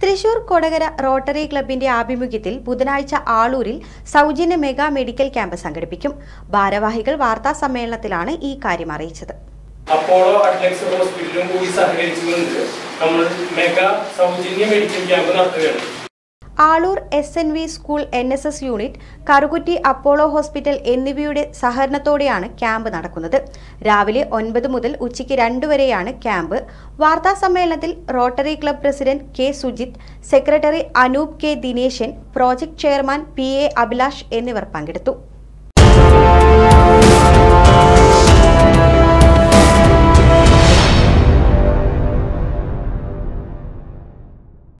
Thrissur Kodakara rotary ക്ലബിന്റെ ആഭിമുഖ്യത്തിൽ ബുധനാഴ്ച ആളൂരിൽ സൗജന്യ മെഗാ മെഡിക്കൽ ക്യാമ്പ് സംഘടിപ്പിക്കും. ഭാരവാഹികൾ വാർത്താ സമ്മേളനത്തിലാണ് ഈ കാര്യം അറിയിച്ചത്. അപ്പോളോ അറ്റ്ലക്സ് ഹോസ്പിറ്റലും കൂടി സഹകരിച്ചുകൊണ്ട് നമ്മൾ മെഗാ സൗജന്യ മെഡിക്കൽ ക്യാമ്പ് നടത്തുകയാണ്. Aloor SNV school NSS unit, Karukutty Apollo hospital എന്നിവയുടെ സഹകരണത്തോടെയാണ് ക്യാമ്പ് നടക്കുന്നത്. രാവിലെ 9 മുതൽ ഉച്ചയ്ക്ക് 2 വരെയാണ് ക്യാമ്പ്. വാർത്താ സമ്മേളനത്തിൽ rotary club president K. Sujith, secretary Anoop K. Dineshan, project chairman PA. Abhilash എന്നിവർ പങ്കെടുത്തു.